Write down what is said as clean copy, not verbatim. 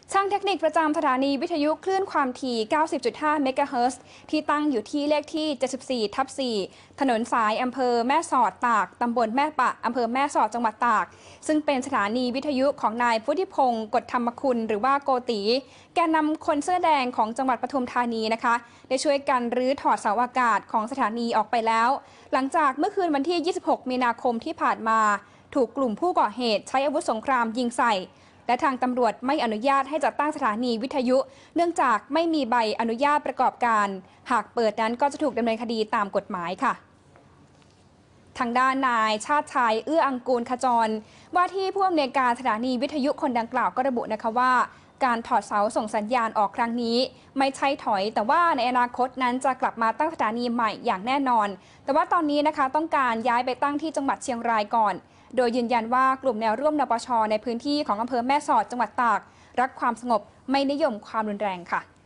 ช่างเทคนิคประจำสถานีวิทยุคลื่นความถี่ 90.5 เมกะเฮิรตซ์ที่ตั้งอยู่ที่เลขที่ 74/4 ถนนสายอำเภอแม่สอดตาก ตำบลแม่ปะ อำเภอแม่สอด จังหวัดตาก ซึ่งเป็นสถานีวิทยุของนายพุทธิพงศ์กฎธรรมคุณหรือว่าโกติ แกนนำคนเสื้อแดงของจังหวัดปทุมธานีนะคะ ได้ช่วยกันรื้อถอดเสาอากาศของสถานีออกไปแล้ว หลังจากเมื่อคืนวันที่ 26 มีนาคมที่ผ่านมา ถูกกลุ่มผู้ก่อเหตุใช้อาวุธสงครามยิงใส่และทางตำรวจไม่อนุญาตให้จัดตั้งสถานีวิทยุเนื่องจากไม่มีใบอนุญาตประกอบการหากเปิดนั้นก็จะถูกดำเนินคดีตามกฎหมายค่ะทางด้านนายชาติชัยเอื้ออังกูลขจรว่าที่ผู้อำนวยการสถานีวิทยุคนดังกล่าวก็ระบุนะคะว่าการถอดเสาส่งสัญญาณออกครั้งนี้ไม่ใช่ถอยแต่ว่าในอนาคตนั้นจะกลับมาตั้งสถานีใหม่อย่างแน่นอนแต่ว่าตอนนี้นะคะต้องการย้ายไปตั้งที่จังหวัดเชียงรายก่อนโดยยืนยันว่ากลุ่มแนวร่วมนปช.ในพื้นที่ของอำเภอแม่สอดจังหวัดตากรักความสงบไม่นิยมความรุนแรงค่ะ